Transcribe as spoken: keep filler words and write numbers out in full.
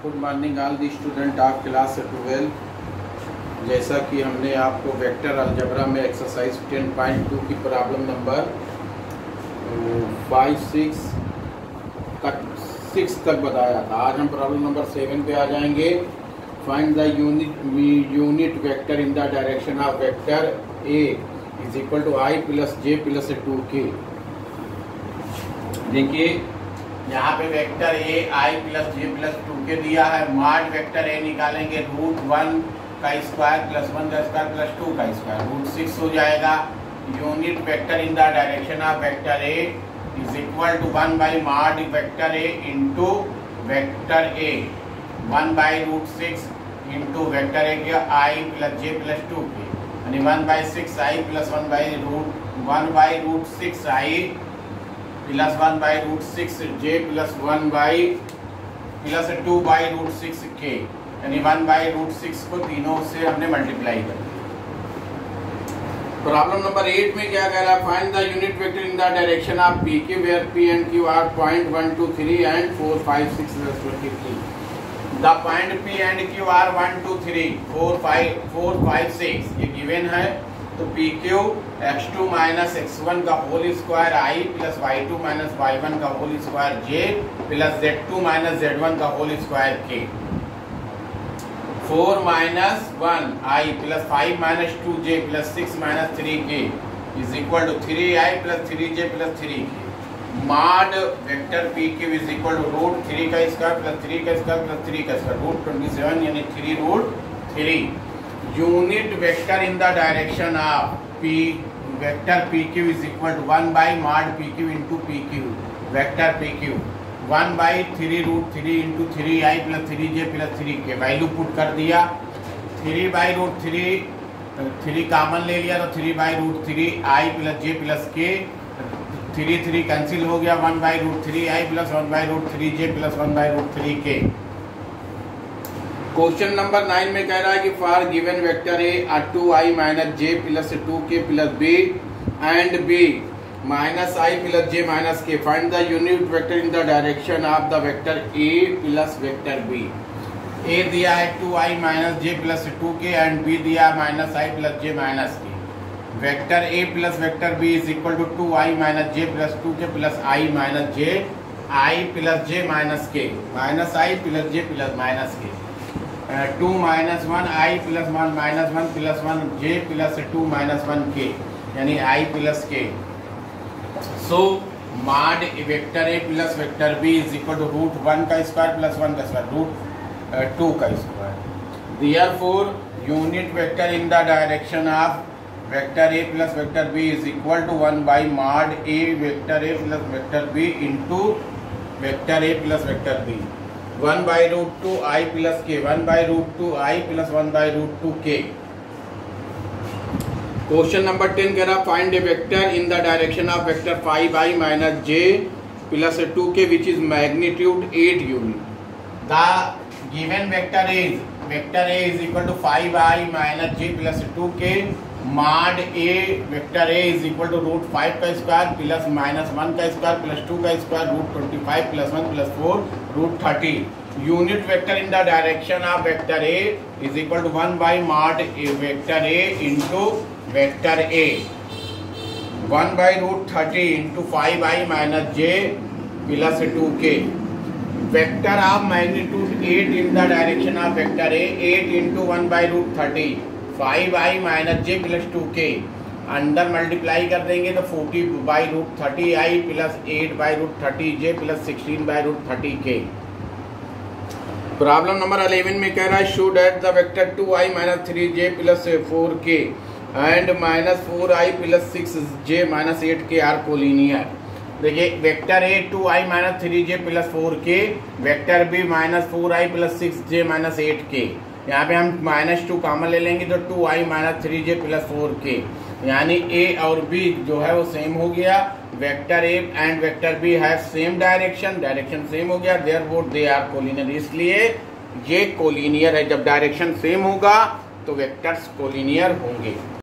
Good morning all the student of class twelve. जैसा कि हमने आपको वेक्टर अलजेब्रा में एक्सरसाइज टेन पॉइंट टू की प्रॉब्लम नंबर फाइव सिक्स तक सिक्स तक बताया था। आज हम प्रॉब्लम नंबर सेवन पे आ जाएंगे। Find the unit unit vector in the direction of vector A is equal to I plus J plus two K. देखिए यहाँ पे vector A I plus J plus two K दिया है। Mod vector A निकालेंगे root one का square plus one का square plus two का square root six हो जाएगा। Unit vector in the direction of vector A is equal to one by mod vector A into vector A one by root six into vector A के I plus J plus two K यानी one by six I plus one by root one by root six I plus one by root six J plus one by plus two by root six K यानी one by root six को तीनों से हमने multiply कर दिया। Problem number eight में क्या कह रहा है? Find the unit vector in the direction of P Q where P and Q are point one two three and four five six respectively. The point P and Q are one two three four five four five six ये given है। तो P Q X two minus X one का whole square I plus Y two minus Y one का whole square J plus Z to minus Z one का whole square K. Four minus one I plus five minus two J plus six minus three K is equal to three I plus three J plus three K. Mod vector P Q is equal to root three का square plus three का square plus three का square root twenty seven यानी three root three. Unit vector in the direction of P vector P Q is equal to one by mod P Q into P Q vector P Q one by three root three into three I plus three J plus three K value put कर दिया। Three by root three three common ले लिया तो three by root three I plus J plus K three three cancel हो गया। One by root three I plus one by root three J plus one by root three के। Question number nine में कह रहा है कि for given vector A two I minus J plus two K plus B and B minus I plus J minus K find the unit vector in the direction of the vector A plus vector B. A दिया है two I minus J plus two K and B दिया minus I plus J minus K. Vector A plus vector B is equal to to I minus J plus two K plus I minus J I plus J minus K minus I plus J plus minus K two minus one I plus one minus one plus one J plus two minus one K यानी I plus K. So mod vector A plus vector B is equal to root one का square plus one का square root two का square. Therefore unit vector in the direction of vector A plus vector B is equal to one by mod A vector A plus vector B into vector A plus vector B one by root two I plus K one by root two I plus one by root two K. Question number ten कह रहा find a vector in the direction of vector five I minus J plus two K which is magnitude eight unit. The given vector is vector A is equal to five I minus J plus two K mod A vector A is equal to root five का square plus minus one का square plus two का square root twenty five plus one plus four root thirty. Unit vector in the direction of vector A is equal to one by mod A vector A into vector A one by root thirty into five I minus J plus two K. Vector of magnitude eight in the direction of vector A eight into one by root thirty five I minus J plus two K under multiply कर देंगे तो forty by root thirty I plus eight by root thirty J plus sixteen by root thirty K. Problem number eleven में कह रहा है show that the vector two I minus three J plus four K and minus four I plus six J minus eight K are collinear. देखिए vector A two I minus three J plus four K vector B minus four I plus six J minus eight K. यहाँ पे हम minus two common ले लेंगे तो two I minus three J plus four K यानी ए और B जो है वो सेम हो गया। Vector A and vector B है सेम डायरेक्शन डायरेक्शन सेम हो गया देयरफॉर दे आर कोलिनियर। इसलिए ये कोलिनियर है। जब डायरेक्शन सेम होगा तो वेक्टर्स कोलिनियर होंगे।